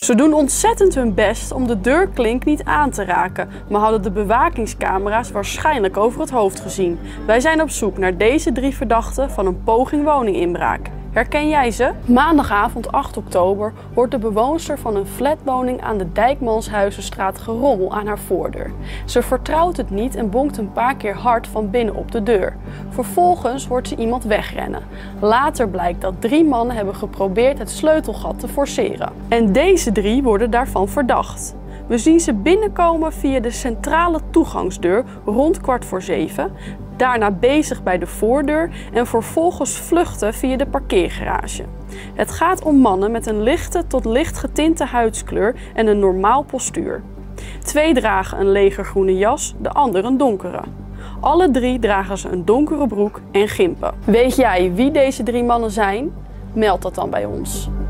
Ze doen ontzettend hun best om de deurklink niet aan te raken, maar hadden de bewakingscamera's waarschijnlijk over het hoofd gezien. Wij zijn op zoek naar deze 3 verdachten van een poging woninginbraak. Herken jij ze? Maandagavond 8 oktober hoort de bewoonster van een flatwoning aan de Dijkmanshuizenstraat gerommel aan haar voordeur. Ze vertrouwt het niet en bonkt een paar keer hard van binnen op de deur. Vervolgens hoort ze iemand wegrennen. Later blijkt dat 3 mannen hebben geprobeerd het sleutelgat te forceren. En deze 3 worden daarvan verdacht. We zien ze binnenkomen via de centrale toegangsdeur rond 6:15. Daarna bezig bij de voordeur en vervolgens vluchten via de parkeergarage. Het gaat om mannen met een lichte tot licht getinte huidskleur en een normaal postuur. 2 dragen een legergroene jas, de ander een donkere. Alle 3 dragen ze een donkere broek en gimpen. Weet jij wie deze 3 mannen zijn? Meld dat dan bij ons.